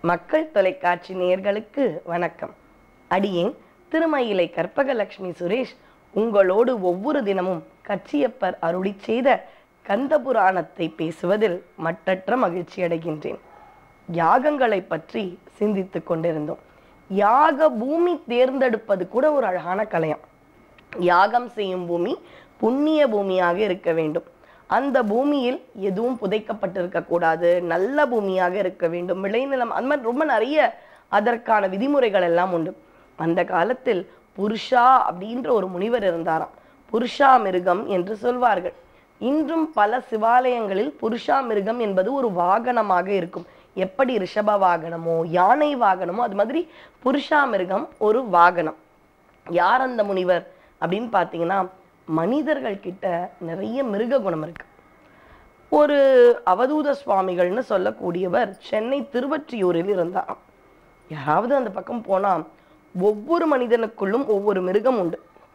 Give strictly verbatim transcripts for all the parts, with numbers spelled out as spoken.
மக்கள் தொலைக்காட்சி நேயர்களுக்கு வணக்கம். அடியேன் திருமயிலை கற்பகலட்சுமி சுரேஷ் உங்களோடு ஒவ்வொரு தினமும் கச்சியப்பர் அருளி செய்த கந்தபுராணத்தை பேசுவதில் மட்டற்ற மகிழ்ச்சி அடைகின்றேன். யாகங்களை பற்றி சிந்தித்து கொண்டிருந்தோம். யாக பூமி தேர்ந்தெடுப்பது கூட ஒரு அழகான கலையம். யாகம் செய்யும் பூமி புண்ணிய பூமியாக இருக்க வேண்டும். அந்த பூமியில் எதுவும் புதைக்கப்பட்டிருக்க கூடாது, நல்ல பூமியாக இருக்க வேண்டும், விளைநிலம், அந்த மாதிரி ரொம்ப நிறைய அதற்கான விதிமுறைகள் எல்லாம் உண்டு. அந்த காலத்தில் புருஷா அப்படின்ற ஒரு முனிவர் இருந்தாராம். புருஷா மிருகம் என்று சொல்வார்கள். இன்றும் பல சிவாலயங்களில் புருஷா மிருகம் என்பது ஒரு வாகனமாக இருக்கும். எப்படி ரிஷப வாகனமோ யானை வாகனமோ அது மாதிரி புருஷா மிருகம் ஒரு வாகனம். யார் அந்த முனிவர் அப்படின்னு பார்த்தீங்கன்னா, மனிதர்கள் கிட்ட நிறைய மிருக குணம் இருக்கு. ஒரு அவதூத சுவாமிகள்னு சொல்லக்கூடியவர் சென்னை திருவொற்றியூரில் இருந்தார். யாராவது அந்த பக்கம் போனா ஒவ்வொரு மனிதனுக்குள்ளும் ஒவ்வொரு மிருகம் உண்டு.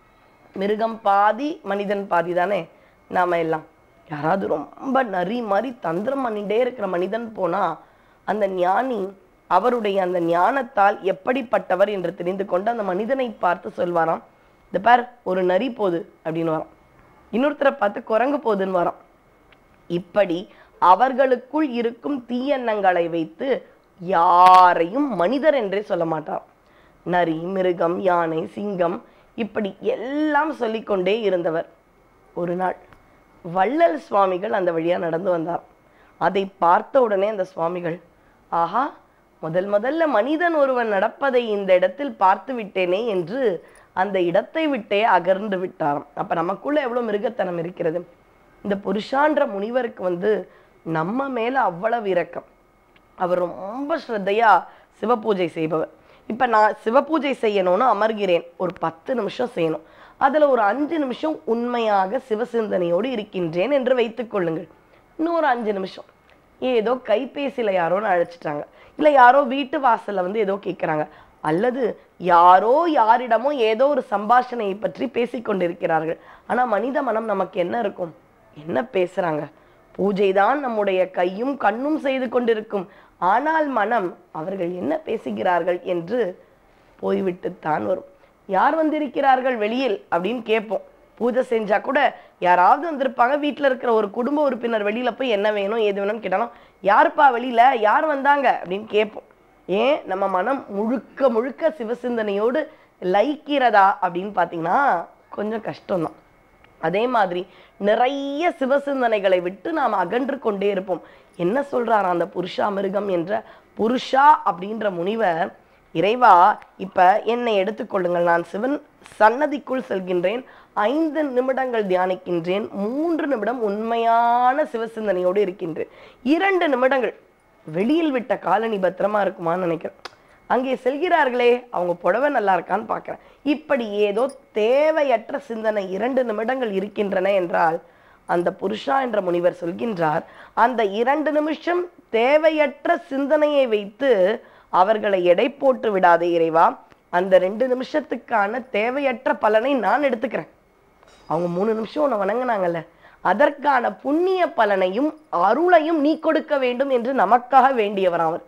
மிருகம் பாதி மனிதன் பாதி தானே நாம எல்லாம். யாராவது ரொம்ப நரி மாதிரி தந்திரம் பண்ணிட்டே இருக்கிற மனிதன் போனா அந்த ஞானி அவருடைய அந்த ஞானத்தால் எப்படிப்பட்டவர் என்று தெரிந்து கொண்டு அந்த மனிதனை பார்த்து சொல்வாராம், இந்த பார் ஒரு நரி போகுது அப்படின்னு வரான். இன்னொருத்தரை பார்த்து குரங்கு போகுதுன்னு வரான். இப்படி அவர்களுக்குள் இருக்கும் தீயெண்ணங்களை வைத்து யாரையும் மனிதர் என்றே சொல்ல மாட்டார். நரி, மிருகம், யானை, சிங்கம் இப்படி எல்லாம் சொல்லிக்கொண்டே இருந்தவர். ஒரு நாள் வள்ளல் சுவாமிகள் அந்த வழியா நடந்து வந்தார். அதை பார்த்த உடனே அந்த சுவாமிகள், ஆஹா, முதல் முதல்ல மனிதன் ஒருவன் நடப்பதை இந்த இடத்தில் பார்த்து விட்டேனே என்று அந்த இடத்தை விட்டே அகர்ந்து விட்டாராம். அப்ப நமக்குள்ள எவ்வளவு மிருகத்தனம் இருக்கிறது. இந்த புருஷான்ற முனிவருக்கு வந்து நம்ம மேல அவ்வளவு இரக்கம். அவர் ரொம்ப ஸ்ரத்தையா சிவபூஜை செய்பவர். இப்ப நான் சிவபூஜை செய்யணும்னு அமர்கிறேன், ஒரு பத்து நிமிஷம் செய்யணும். அதுல ஒரு அஞ்சு நிமிஷம் உண்மையாக சிவசிந்தனையோடு இருக்கின்றேன் என்று வைத்துக் கொள்ளுங்கள். இன்னொரு அஞ்சு நிமிஷம் ஏதோ கைபேசியில யாரோன்னு அழைச்சிட்டாங்க, இல்ல யாரோ வீட்டு வாசல்ல வந்து ஏதோ கேட்கிறாங்க, அல்லது யாரோ யாரிடமோ ஏதோ ஒரு சம்பாஷணையை பற்றி பேசிக்கொண்டிருக்கிறார்கள். ஆனா மனித மனம் நமக்கு என்ன இருக்கும், என்ன பேசுறாங்க? பூஜைதான் நம்முடைய கையும் கண்ணும் செய்து கொண்டிருக்கும். ஆனால் மனம் அவர்கள் என்ன பேசுகிறார்கள் என்று போய்விட்டுத்தான் வரும். யார் வந்திருக்கிறார்கள் வெளியில் அப்படின்னு கேட்போம். பூஜை செஞ்சா கூட யாராவது வந்திருப்பாங்க. வீட்டுல இருக்கிற ஒரு குடும்ப உறுப்பினர் வெளியில போய் என்ன வேணும் ஏது வேணும்னு கேட்டாலும், யாருப்பா வெளியில, யார் வந்தாங்க அப்படின்னு கேட்போம். ஏன் நம்ம மனம் முழுக்க முழுக்க சிவசிந்தனையோடு லைக்கிறதா அப்படின்னு பார்த்தீங்கன்னா கொஞ்சம் கஷ்டம்தான். அதே மாதிரி நிறைய சிவசிந்தனைகளை விட்டு நாம் அகன்று கொண்டே இருப்போம். என்ன சொல்றாரா அந்த புருஷா மிருகம் என்ற புருஷா அப்படின்ற முனிவர், இறைவா இப்ப என்னை எடுத்துக்கொள்ளுங்கள், நான் சிவன் சன்னதிக்குள் செல்கின்றேன், ஐந்து நிமிடங்கள் தியானிக்கின்றேன், மூன்று நிமிடம் உண்மையான சிவசிந்தனையோடு இருக்கின்றேன், இரண்டு நிமிடங்கள் வெளியில் விட்ட காலனி பத்திரமா இருக்குமான்னு நினைக்கிறேன், அங்கே செல்கிறார்களே அவங்க புடவை நல்லா இருக்கான்னு பார்க்கிறேன். இப்படி ஏதோ தேவையற்ற சிந்தனை இரண்டு நிமிடங்கள் இருக்கின்றன என்றால் அந்த புருஷா என்ற முனிவர் சொல்கின்றார், அந்த இரண்டு நிமிஷம் தேவையற்ற சிந்தனையை வைத்து அவர்களை எடை போட்டு விடாதே இறைவா, அந்த ரெண்டு நிமிஷத்துக்கான தேவையற்ற பலனை நான் எடுத்துக்கிறேன். அவங்க மூணு நிமிஷம் உன்னை வணங்கினாங்கல்ல, அதற்கான புண்ணிய பலனையும் அருளையும் நீ கொடுக்க வேண்டும் என்று நமக்காக வேண்டியவர் அவர்.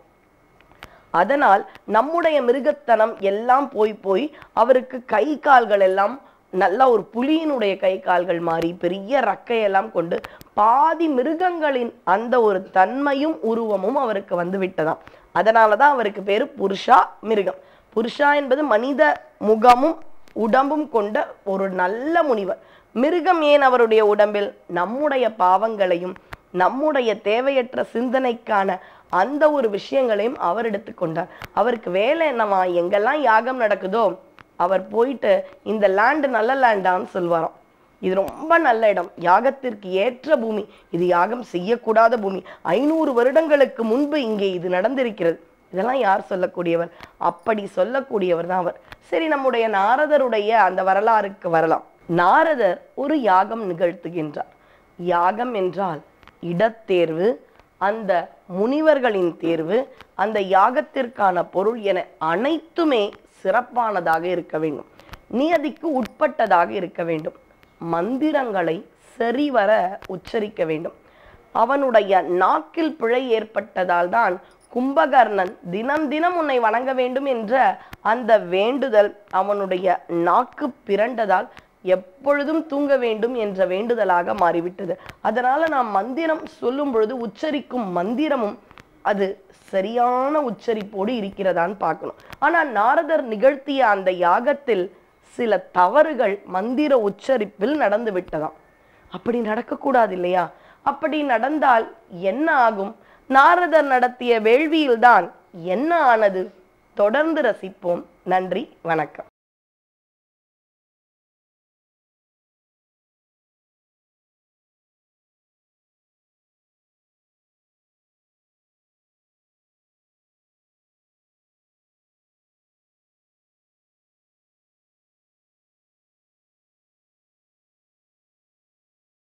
அதனால் நம்முடைய மிருகத்தனம் எல்லாம் போய் போய் அவருக்கு கை கால்கள் எல்லாம் நல்ல ஒரு புலியினுடைய கை கால்கள் மாறி பெரிய ரக்கையெல்லாம் கொண்டு பாதி மிருகங்களின் அந்த ஒரு தன்மையும் உருவமும் அவருக்கு வந்து விட்டதாம். அதனாலதான் அவருக்கு பேரு புருஷா மிருகம். புருஷா என்பது மனித முகமும் உடம்பும் கொண்ட ஒரு நல்ல முனிவர். மிருகம் ஏன் அவருடைய உடம்பில்? நம்முடைய பாவங்களையும் நம்முடைய தேவையற்ற சிந்தனைக்கான அந்த ஒரு விஷயங்களையும் அவர் எடுத்துக்கொண்டார். அவருக்கு வேலை என்னவா, எங்கெல்லாம் யாகம் நடக்குதோ அவர் போயிட்டு இந்த லேண்டு நல்ல லேண்டான்னு சொல்வாராம், இது ரொம்ப நல்ல இடம், யாகத்திற்கு ஏற்ற பூமி, இது யாகம் செய்யக்கூடாத பூமி, ஐநூறு வருடங்களுக்கு முன்பு இங்கே இது நடந்திருக்கிறது. இதெல்லாம் யார் சொல்லக்கூடியவர்? அப்படி சொல்லக்கூடியவர் தான் அவர். சரி, நம்முடைய நாரதருடைய அந்த வரலாறுக்கு வரலாம். நாரதர் ஒரு யாகம் நிகழ்த்துகின்றார். யாகம் என்றால் இடத்தேர்வு, அந்த முனிவர்களின் தேர்வு, அந்த யாகத்திற்கான பொருள் என அனைத்துமே சிறப்பானதாக இருக்க வேண்டும், நியதிக்கு உட்பட்டதாக இருக்க வேண்டும், மந்திரங்களை சரிவர உச்சரிக்க வேண்டும். அவனுடைய நாக்கில் பிழை ஏற்பட்டதால் தான் கும்பகர்ணன் தினம் தினம் உன்னை வணங்க வேண்டும் என்ற அந்த வேண்டுதல் அவனுடைய நாக்கு பிறண்டதால் எப்பொழுதும் தூங்க வேண்டும் என்ற வேண்டுதலாக மாறிவிட்டது. அதனால நாம் மந்திரம் சொல்லும் பொழுது உச்சரிக்கும் மந்திரமும் அது சரியான உச்சரிப்போடு இருக்கிறதான்னு பார்க்கணும். ஆனா நாரதர் நிகழ்த்திய அந்த யாகத்தில் சில தவறுகள் மந்திர உச்சரிப்பில் நடந்து விட்டதாம். அப்படி நடக்கக்கூடாது இல்லையா? அப்படி நடந்தால் என்ன ஆகும்? நாரதர் நடத்திய வேள்வியில்தான் என்ன ஆனது? தொடர்ந்து ரசிப்போம். நன்றி, வணக்கம்.